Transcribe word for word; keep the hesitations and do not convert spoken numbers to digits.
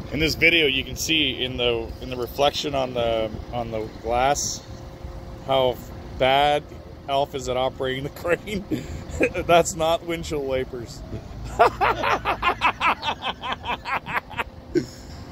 In this video, you can see in the in the reflection on the on the glass how bad Alf is at operating the crane. That's not windshield wipers.